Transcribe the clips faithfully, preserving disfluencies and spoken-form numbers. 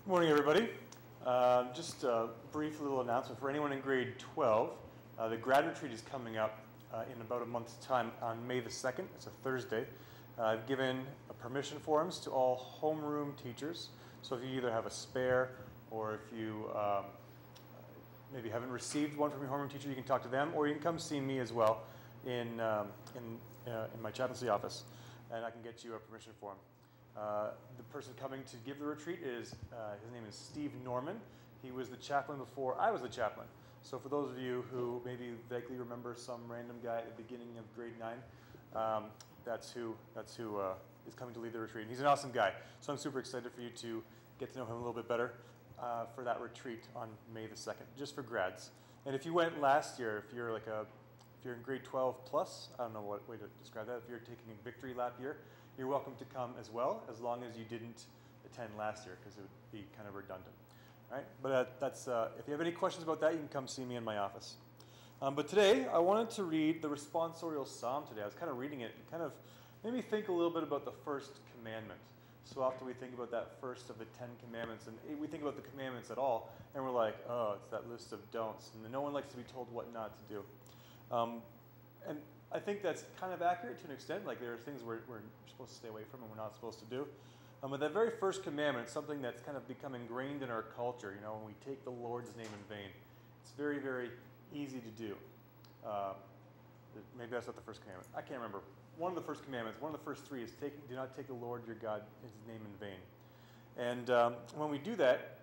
Good morning, everybody. Uh, just a brief little announcement for anyone in grade twelve. Uh, the grad retreat is coming up uh, in about a month's time on May the second. It's a Thursday. Uh, I've given uh, permission forms to all homeroom teachers. So if you either have a spare or if you um, maybe haven't received one from your homeroom teacher, you can talk to them, or you can come see me as well in, um, in, uh, in my chaplaincy office, and I can get you a permission form. Uh, the person coming to give the retreat is, uh, his name is Steve Norman. He was the chaplain before I was the chaplain. So for those of you who maybe vaguely remember some random guy at the beginning of grade nine, um, that's who, that's who uh, is coming to lead the retreat. And he's an awesome guy. So I'm super excited for you to get to know him a little bit better uh, for that retreat on May the second, just for grads. And if you went last year, if you're like a, if you're in grade twelve plus, I don't know what way to describe that, if you're taking a victory lap year, you're welcome to come as well, as long as you didn't attend last year, because it would be kind of redundant. All right? But uh, that's, uh, if you have any questions about that, you can come see me in my office. Um, but today, I wanted to read the responsorial psalm today. I was kind of reading it, and kind of made me think a little bit about the first commandment. So often we think about that first of the Ten Commandments, and we think about the commandments at all, and we're like, oh, it's that list of don'ts, and no one likes to be told what not to do. Um, and I think that's kind of accurate to an extent. Like there are things we're, we're supposed to stay away from and we're not supposed to do. Um, but that very first commandment is something that's kind of become ingrained in our culture. You know, when we take the Lord's name in vain, it's very, very easy to do. Uh, maybe that's not the first commandment. I can't remember. One of the first commandments, one of the first three is take, do not take the Lord your God, his name in vain. And um, when we do that,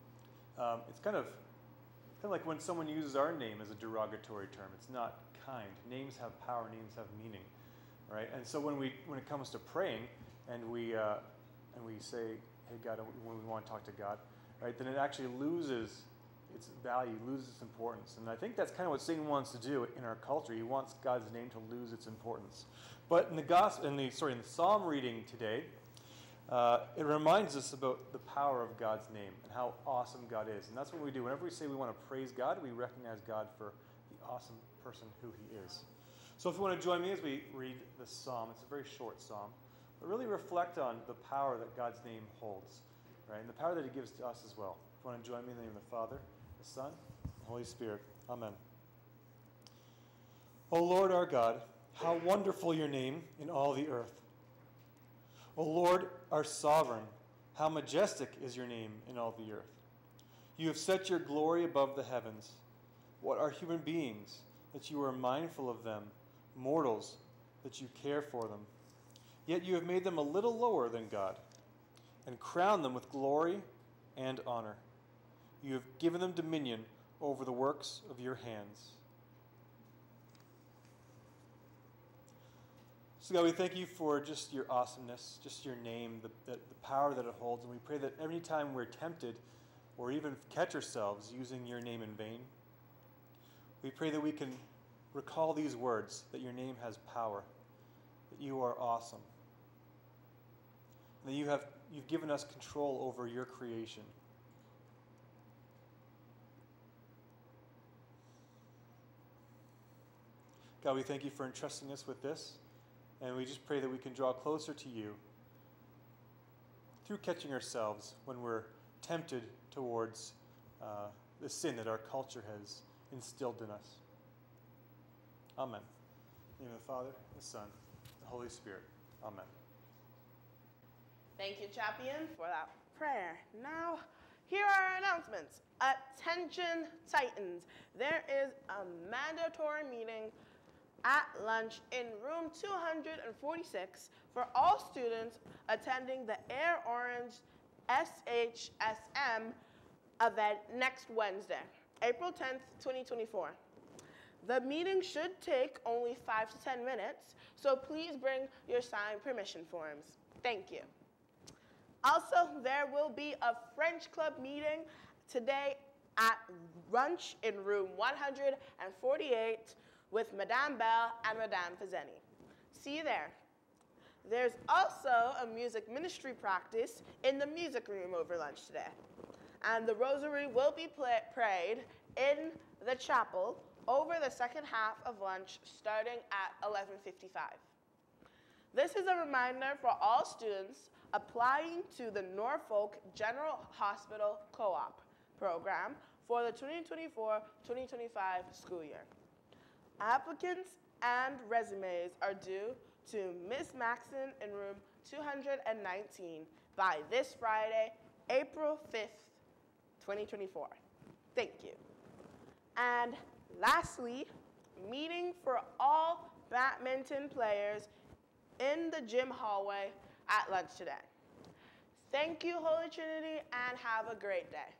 um, it's kind of Kind of like when someone uses our name as a derogatory term. It's not kind. Names have power. Names have meaning, right? And so when we, when it comes to praying, and we uh, and we say, "Hey God," when we want to talk to God, right? Then it actually loses its value, loses its importance. And I think that's kind of what Satan wants to do in our culture. He wants God's name to lose its importance. But in the gospel, in the sorry, in the Psalm reading today, Uh, it reminds us about the power of God's name and how awesome God is. And that's what we do. Whenever we say we want to praise God, we recognize God for the awesome person who he is. So if you want to join me as we read this psalm, it's a very short psalm, but really reflect on the power that God's name holds, right? And the power that he gives to us as well. If you want to join me in the name of the Father, the Son, and the Holy Spirit. Amen. O Lord our God, how wonderful your name in all the earth. O Lord, our sovereign, how majestic is your name in all the earth. You have set your glory above the heavens. What are human beings, that you are mindful of them, mortals, that you care for them? Yet you have made them a little lower than God, and crowned them with glory and honor. You have given them dominion over the works of your hands. So God, we thank you for just your awesomeness, just your name, the, the, the power that it holds. And we pray that every time we're tempted or even catch ourselves using your name in vain, we pray that we can recall these words, that your name has power, that you are awesome, and that you have, you've given us control over your creation. God, we thank you for entrusting us with this. And we just pray that we can draw closer to you through catching ourselves when we're tempted towards uh, the sin that our culture has instilled in us. Amen. In the name of the Father, the Son, the Holy Spirit. Amen. Thank you, Champion, for that prayer. Now, here are our announcements. Attention, Titans. There is a mandatory meeting at lunch in room two hundred forty-six for all students attending the Air Orange S H S M event next Wednesday, April tenth, twenty twenty-four. The meeting should take only five to ten minutes, so please bring your signed permission forms. Thank you. Also, there will be a French Club meeting today at lunch in room one hundred forty-eight with Madame Bell and Madame Fazeni. See you there. There's also a music ministry practice in the music room over lunch today. And the rosary will be play prayed in the chapel over the second half of lunch starting at eleven fifty-five. This is a reminder for all students applying to the Norfolk General Hospital Co-op program for the twenty twenty-four twenty twenty-five school year. Applicants and resumes are due to Miz Maxon in room two hundred nineteen by this Friday, April fifth, twenty twenty-four. Thank you. And lastly, meeting for all badminton players in the gym hallway at lunch today. Thank you, Holy Trinity, and have a great day.